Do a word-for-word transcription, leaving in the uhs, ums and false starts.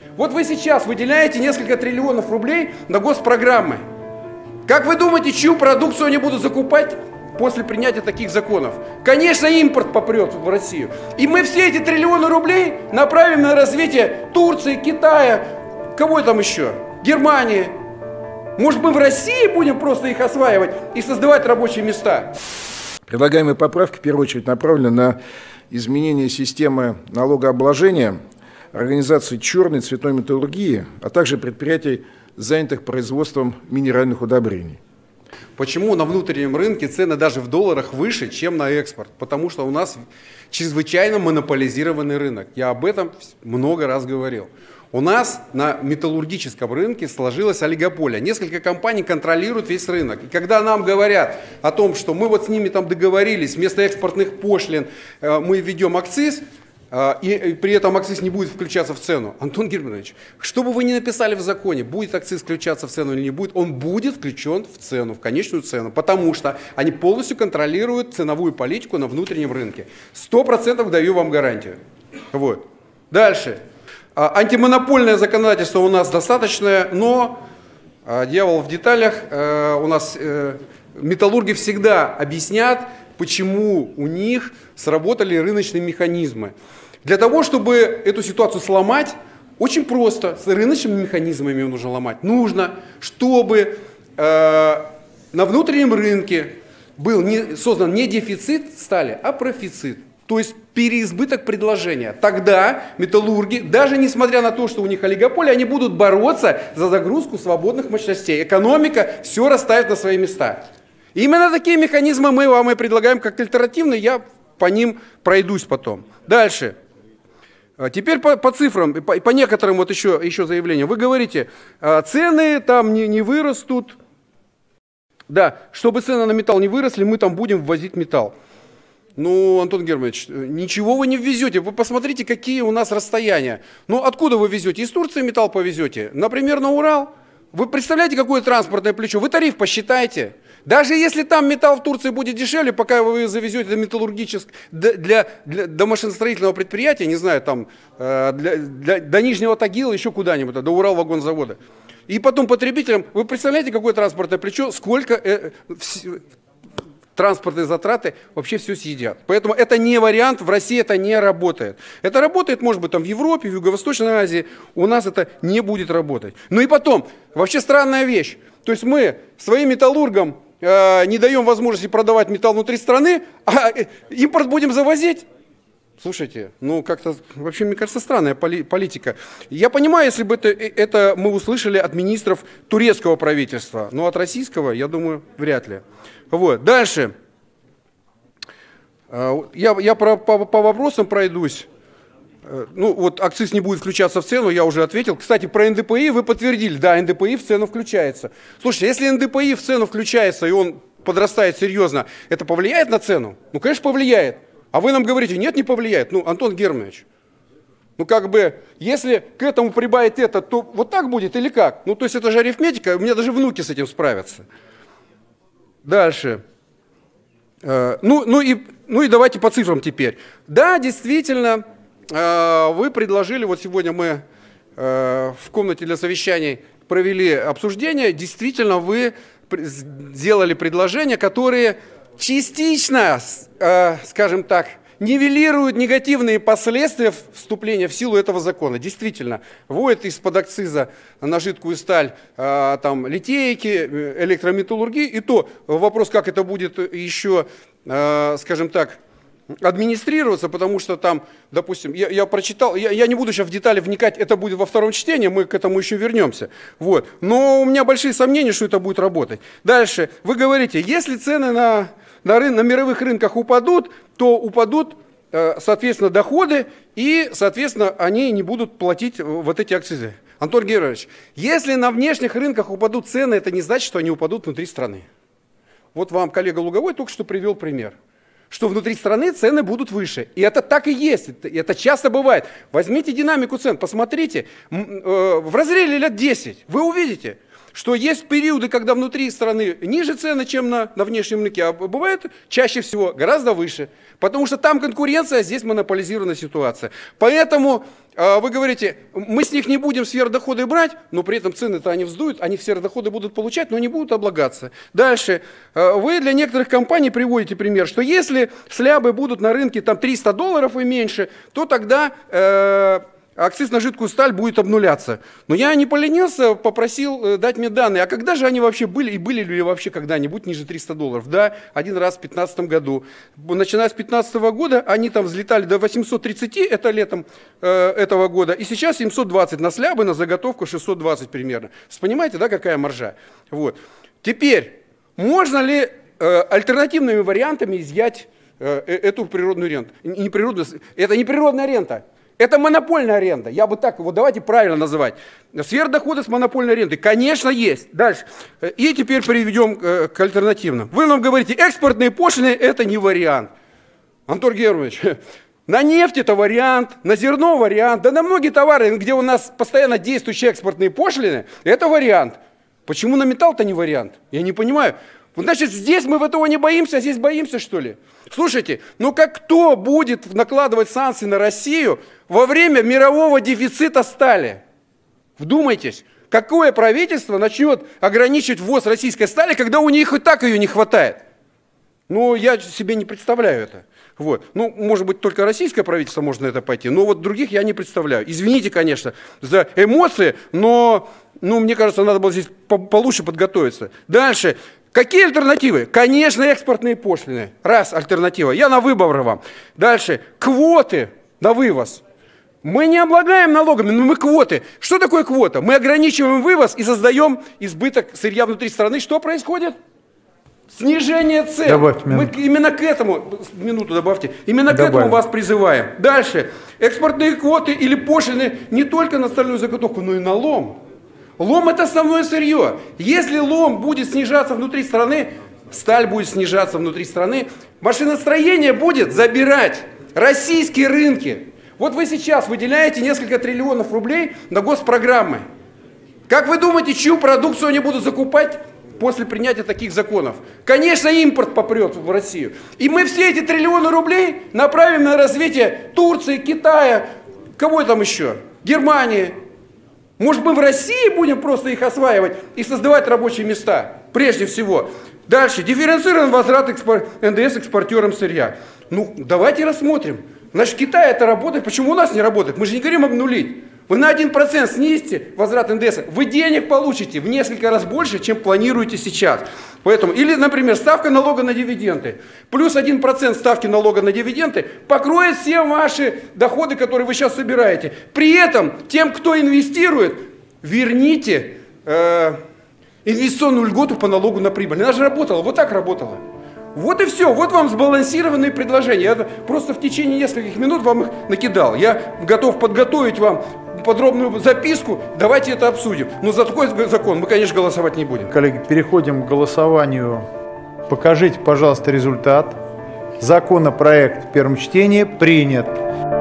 Вот вы сейчас выделяете несколько триллионов рублей на госпрограммы. Как вы думаете, чью продукцию они будут закупать после принятия таких законов? Конечно, импорт попрет в Россию. И мы все эти триллионы рублей направим на развитие Турции, Китая, кого там еще? Германии. Может, мы в России будем просто их осваивать и создавать рабочие места? Предлагаемые поправки в первую очередь направлены на изменение системы налогообложения, организации черной цветной металлургии, а также предприятий, занятых производством минеральных удобрений. Почему на внутреннем рынке цены даже в долларах выше, чем на экспорт? Потому что у нас чрезвычайно монополизированный рынок. Я об этом много раз говорил. У нас на металлургическом рынке сложилась олигополия. Несколько компаний контролируют весь рынок. И когда нам говорят о том, что мы вот с ними там договорились, вместо экспортных пошлин мы введем акциз, и при этом акциз не будет включаться в цену. Антон Германович, что бы вы ни написали в законе, будет акциз включаться в цену или не будет, он будет включен в цену, в конечную цену, потому что они полностью контролируют ценовую политику на внутреннем рынке. Сто процентов даю вам гарантию. Вот. Дальше. Антимонопольное законодательство у нас достаточное, но дьявол в деталях. У нас металлурги всегда объяснят, почему у них сработали рыночные механизмы. Для того, чтобы эту ситуацию сломать, очень просто, с рыночными механизмами нужно ломать. Нужно, чтобы э, на внутреннем рынке был не, создан не дефицит стали, а профицит. То есть переизбыток предложения. Тогда металлурги, даже несмотря на то, что у них олигополия, они будут бороться за загрузку свободных мощностей. Экономика все расставит на свои места. Именно такие механизмы мы вам и предлагаем как альтернативные, я по ним пройдусь потом. Дальше. Теперь по, по цифрам, по, по некоторым вот еще, еще заявлениям. Вы говорите, цены там не, не вырастут. Да, чтобы цены на металл не выросли, мы там будем ввозить металл. Ну, Антон Германович, ничего вы не ввезете. Вы посмотрите, какие у нас расстояния. Ну, откуда вы везете? Из Турции металл повезете? Например, на Урал? Вы представляете, какое транспортное плечо? Вы тариф посчитайте. Даже если там металл в Турции будет дешевле, пока вы завезете до металлургического, для, для, до машиностроительного предприятия, не знаю, там, для, для, до Нижнего Тагила, еще куда-нибудь, до Уралвагонзавода. И потом потребителям, вы представляете, какое транспортное плечо, сколько э, в, транспортные затраты вообще все съедят. Поэтому это не вариант, в России это не работает. Это работает, может быть, там в Европе, в Юго-Восточной Азии, у нас это не будет работать. Ну и потом, вообще странная вещь, то есть мы своим металлургам э, не даем возможности продавать металл внутри страны, а импорт будем завозить. Слушайте, ну как-то, вообще, мне кажется, странная поли политика. Я понимаю, если бы это, это мы услышали от министров турецкого правительства, но от российского, я думаю, вряд ли. Вот. Дальше. Я, я про, по, по вопросам пройдусь. Ну, вот акциз не будет включаться в цену, я уже ответил. Кстати, про эн дэ пэ и вы подтвердили. Да, эн дэ пэ и в цену включается. Слушайте, если эн дэ пэ и в цену включается, и он подрастает серьезно, это повлияет на цену? Ну, конечно, повлияет. А вы нам говорите, нет, не повлияет. Ну, Антон Германович, ну как бы, если к этому прибавить это, то вот так будет или как? Ну, то есть это же арифметика, у меня даже внуки с этим справятся. Дальше. Ну, ну, и, ну и давайте по цифрам теперь. Да, действительно, вы предложили, вот сегодня мы в комнате для совещаний провели обсуждение, действительно вы сделали предложения, которые частично, скажем так, нивелируют негативные последствия вступления в силу этого закона. Действительно, вводят из-под акциза на жидкую сталь там, литейки, электрометаллургии. И то вопрос, как это будет еще, скажем так, администрироваться, потому что там, допустим, я, я прочитал, я, я не буду сейчас в детали вникать, это будет во втором чтении, мы к этому еще вернемся. Вот. Но у меня большие сомнения, что это будет работать. Дальше, вы говорите, если цены на, на, рын, на мировых рынках упадут, то упадут, соответственно, доходы, и, соответственно, они не будут платить вот эти акцизы. Антон Германович, если на внешних рынках упадут цены, это не значит, что они упадут внутри страны. Вот вам коллега Луговой только что привел пример. Что внутри страны цены будут выше. И это так и есть, это, это часто бывает. Возьмите динамику цен, посмотрите, в разрезе лет десять, вы увидите, что есть периоды, когда внутри страны ниже цены, чем на, на внешнем рынке, а бывает чаще всего гораздо выше, потому что там конкуренция, а здесь монополизированная ситуация. Поэтому э, вы говорите, мы с них не будем сверхдоходы брать, но при этом цены-то они вздуют, они сверхдоходы будут получать, но не будут облагаться. Дальше, э, вы для некоторых компаний приводите пример, что если слябы будут на рынке там триста долларов и меньше, то тогда... Э, акциз на жидкую сталь будет обнуляться. Но я не поленился, попросил э, дать мне данные. А когда же они вообще были, и были ли вообще когда-нибудь ниже триста долларов? Да, один раз в две тысячи пятнадцатом году. Начиная с две тысячи пятнадцатого года, они там взлетали до восьмисот тридцати, это летом э, этого года. И сейчас семьсот двадцать на слябы, на заготовку шестьсот двадцать примерно. Понимаете, да, какая маржа? Вот. Теперь, можно ли э, альтернативными вариантами изъять э, эту природную ренту? Не природную, это не природная рента. Это монопольная аренда. Я бы так, вот давайте правильно называть. Сверхдоходы с монопольной арендой, конечно, есть. Дальше. И теперь перейдем к альтернативным. Вы нам говорите, экспортные пошлины – это не вариант. Антон Германович, на нефть это вариант, на зерно вариант, да на многие товары, где у нас постоянно действующие экспортные пошлины, это вариант. Почему на металл-то не вариант? Я не понимаю. Значит, здесь мы в этого не боимся, а здесь боимся, что ли? Слушайте, ну как кто будет накладывать санкции на Россию во время мирового дефицита стали? Вдумайтесь, какое правительство начнет ограничивать ввоз российской стали, когда у них и так ее не хватает? Ну, я себе не представляю это. Вот. Ну, может быть, только российское правительство может на это пойти, но вот других я не представляю. Извините, конечно, за эмоции, но, ну, мне кажется, надо было здесь получше подготовиться. Дальше. Какие альтернативы? Конечно, экспортные пошлины. Раз, альтернатива. Я на выбор вам. Дальше. Квоты на вывоз. Мы не облагаем налогами, но мы квоты. Что такое квота? Мы ограничиваем вывоз и создаем избыток сырья внутри страны. Что происходит? Снижение цен. Добавьте мы именно к этому, минуту добавьте, именно Добавим. к этому вас призываем. Дальше. Экспортные квоты или пошлины не только на стальную заготовку, но и на лом. Лом – это основное сырье. Если лом будет снижаться внутри страны, сталь будет снижаться внутри страны, машиностроение будет забирать российские рынки. Вот вы сейчас выделяете несколько триллионов рублей на госпрограммы. Как вы думаете, чью продукцию они будут закупать после принятия таких законов? Конечно, импорт попрет в Россию. И мы все эти триллионы рублей направим на развитие Турции, Китая, кого там еще? Германии. Может, мы в России будем просто их осваивать и создавать рабочие места, прежде всего. Дальше. Дифференцированный возврат экспор... эн дэ эс экспортерам сырья. Ну, давайте рассмотрим. Значит, в Китае это работает. Почему у нас не работает? Мы же не говорим обнулить. Вы на один процент снизите возврат эн дэ эс, вы денег получите в несколько раз больше, чем планируете сейчас. Поэтому, или, например, ставка налога на дивиденды. Плюс один процент ставки налога на дивиденды покроет все ваши доходы, которые вы сейчас собираете. При этом, тем, кто инвестирует, верните э, инвестиционную льготу по налогу на прибыль. Она же работала, вот так работала. Вот и все, вот вам сбалансированные предложения. Я просто в течение нескольких минут вам их накидал. Я готов подготовить вам подробную записку, давайте это обсудим. Но за такой закон мы, конечно, голосовать не будем. Коллеги, переходим к голосованию. Покажите, пожалуйста, результат. Законопроект в первом чтении принят.